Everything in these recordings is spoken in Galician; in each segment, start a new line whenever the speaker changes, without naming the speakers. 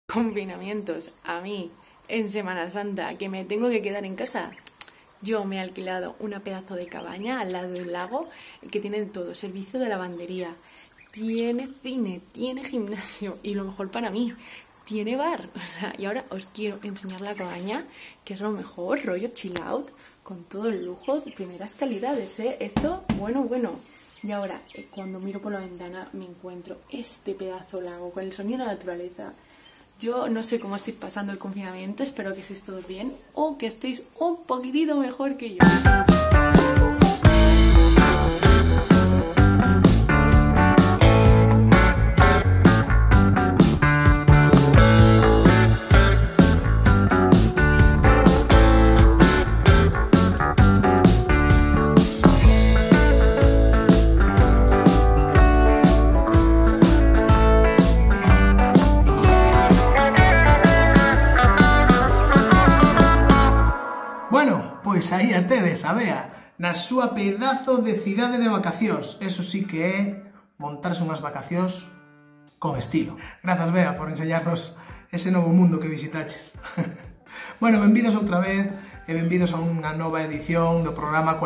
Confinamientos, a mí, en Semana Santa, que me tengo que quedar en casa. Yo me he alquilado una pedazo de cabaña al lado del lago que tiene todo, servicio de lavandería, tiene cine, tiene gimnasio y lo mejor para mí, tiene bar. O sea, y ahora os quiero enseñar la cabaña, que es lo mejor, rollo chill out, con todo el lujo, primeras calidades, ¿eh? Esto, bueno. Y ahora, cuando miro por la ventana, me encuentro este pedazo de lago con el sonido de la naturaleza. Yo no sé cómo estáis pasando el confinamiento, espero que estéis todos bien o que estéis un poquitito mejor que yo.
Pois aí a tedes, a Bea, na súa pedazo de cidade de vacacións. Eso sí que é montarse unhas vacacións con estilo. Grazas, Bea, por enseñarnos ese novo mundo que visitaches. Bueno, benvidos outra vez e benvidos a unha nova edición do programa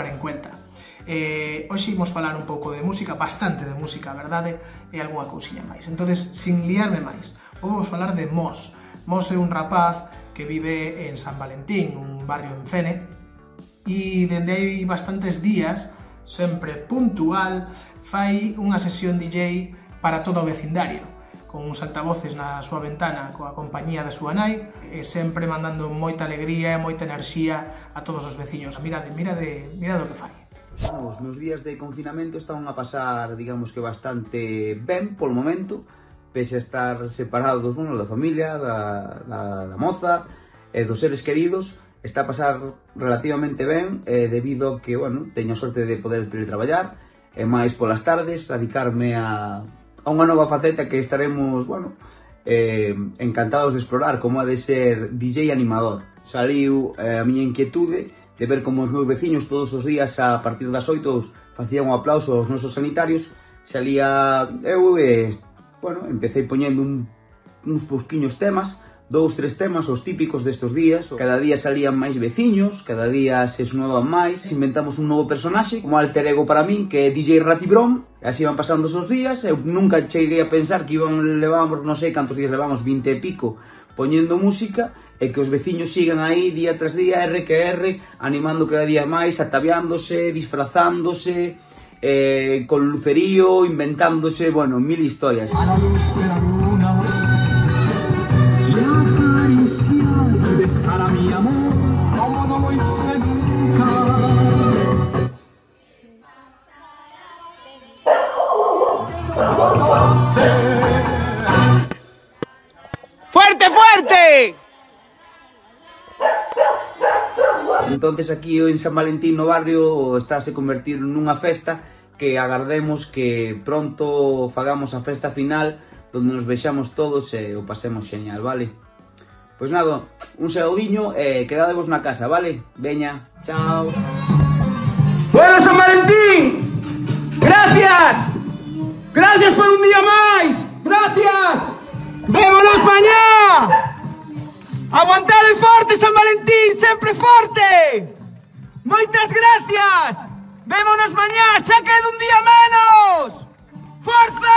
40. Hoxe imos falar un pouco de música, bastante de música, a verdade, e algunha cousiña máis. Entonces, sin liarme máis, vamos falar de Mos. Mos é un rapaz que vive en San Valentín, un barrio en Fene, e dende hai bastantes días, sempre puntual, fai unha sesión DJ para todo o vecindario, con uns altavoces na súa ventana, coa compañía da súa nai, e sempre mandando moita alegría e moita enerxía a todos os veciños. Mirade o que fai.
Os meus días de confinamento estaban a pasar, digamos que bastante ben polo momento, pese a estar separado da familia, da moza e dos seres queridos. Está a pasar relativamente ben debido a que, bueno, teño a sorte de poder teletraballar e máis polas tardes dedicarme a unha nova faceta que estaremos, bueno, encantados de explorar, como ha de ser DJ animador. Saliu a miña inquietude de ver como os meus veciños todos os días a partir das 8 facían un aplauso aos nosos sanitarios. Salía eu e, bueno, empecé poñendo uns pouquiños temas, 2-3 temas, os típicos destes días. Cada día salían máis veciños, cada día se sumaban máis. Inventamos un novo personaxe, como alter ego para min, que é DJ Ratibron. Así van pasando os días, eu nunca cheguei a pensar que levábamos, non sei cantos días levamos, 20 e pico, poñendo música, e que os veciños sigan aí día tras día, R que R, animando cada día máis, ataviándose, disfrazándose, con lucerío, inventándose, bueno, mil historias.
A la luz de la luna y acariciar y besar a mi amor como no lo hice nunca.
¡Fuerte, fuerte!
Entonces aquí en San Valentín no barrio está a se convertir nunha festa que agardemos que pronto fagamos a festa final donde nos vexamos todos e o pasemos xeñal, vale? Pois nada, un saúdiño e quedadevos na casa, vale? Veña, chao.
¡Bueno, San Valentín! ¡Gracias! ¡Gracias por un día máis! ¡Gracias! ¡Vémonos mañá! ¡Aguantade forte, San Valentín! ¡Sempre forte! ¡Moitas gracias! ¡Vémonos mañá! ¡Xa queda un día menos! ¡Forza!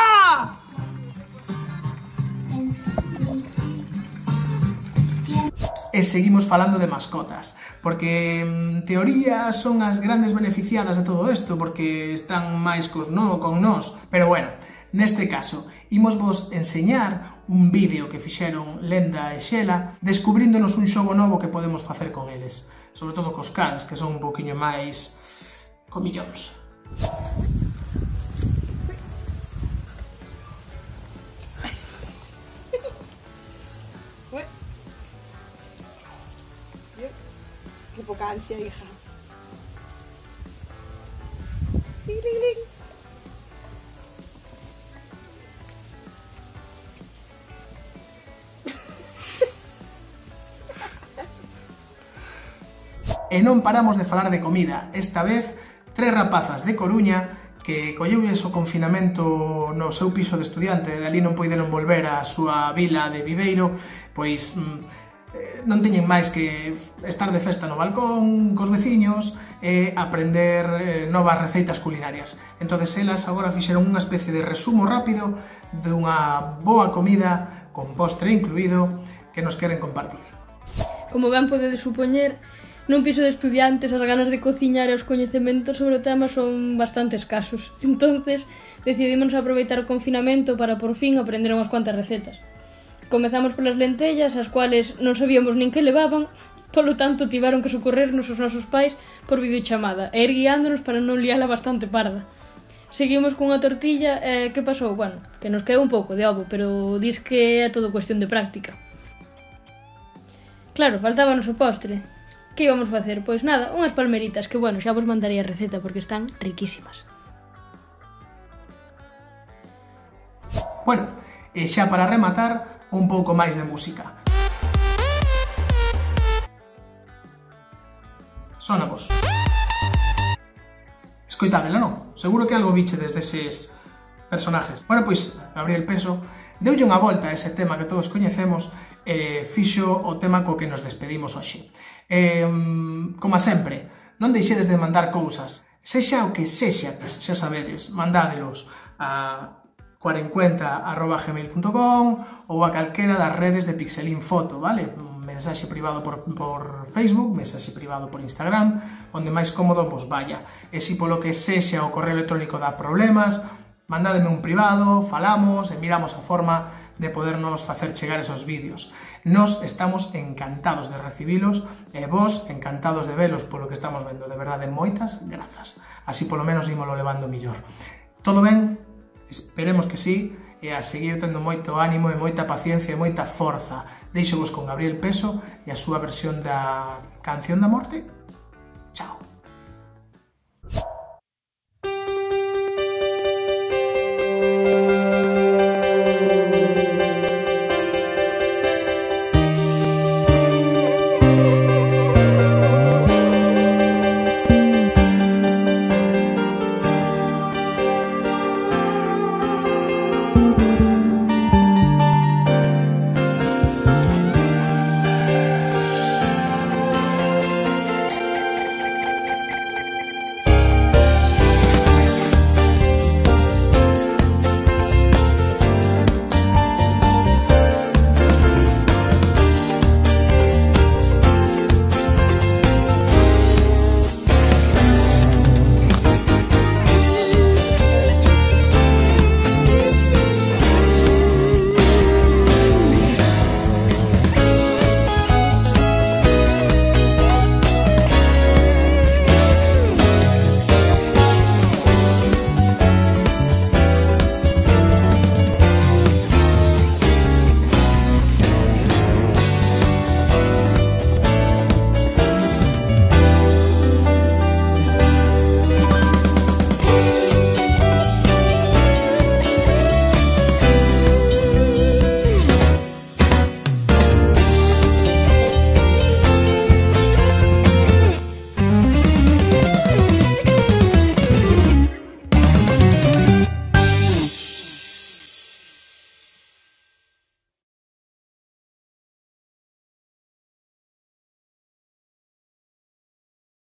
E seguimos falando de mascotas, porque en teoría son as grandes beneficiadas de todo isto, porque están máis con nós, pero bueno, neste caso, imos vos enseñar un vídeo que fixeron Lenda e Xela, descubríndonos un xogo novo que podemos facer con eles, sobre todo cos cans, que son un pouquiño máis comillóns.
Qué poca ansia, hija.
E non paramos de falar de comida, esta vez 3 rapazas de Coruña que colleulles o confinamento no seu piso de estudiante e dali non poideron volver á súa vila de Viveiro, pois non teñen máis que estar de festa no balcón cos veciños e aprender novas receitas culinarias. Entonces elas agora fixeron unha especie de resumo rápido dunha boa comida con postre incluído que nos queren compartir.
Como ben podedes supoñer, nun piso de estudiantes as ganas de cociñar e os coñecementos sobre o tema son bastante escasos. Entonces, decidimos aproveitar o confinamento para por fin aprender unhas cuantas recetas. Comezamos polas lentellas, as cuales non sabíamos nin que levaban, polo tanto tiveron que socorrernos os nosos pais por videochamada e ir guiándonos para non liala bastante parda. Seguimos cunha tortilla e que pasou? Bueno, que nos quedou un pouco de ovo, pero dis que é todo cuestión de práctica. Claro, faltábanos o postre. Que íbamos facer? Pois nada, unhas palmeritas, que bueno, xa vos mandaría a receta porque están riquísimas.
Bueno, e xa para rematar, un pouco máis de música. Sónavos. Escoitádela, non? Seguro que algo biche desde eses personajes. Bueno, pois, Gabriel Peso deulle unha volta a ese tema que todos coñecemos e fixo o tema co que nos despedimos hoxe. Como sempre, non deixedes de mandar cousas, sexa o que sexa, xa sabedes, mandádelos a 40@gmail.com ou a calquera das redes de Pixelín Foto, vale? Mensaxe privado por Facebook, mensaxe privado por Instagram, onde máis cómodo vos vaya. E se polo que sexa o correo electrónico dá problemas, mandádeme un privado, falamos e miramos a forma de podernos facer chegar esos vídeos. Nos estamos encantados de recibilos e vos encantados de velos polo que estamos vendo. De verdade, moitas grazas. Así polo menos ímolo levando millor. Todo ben? Esperemos que sí, e a seguir tendo moito ánimo e moita paciencia e moita forza. Deixo vos con Gabriel Peso e a súa versión da Canción da Morte.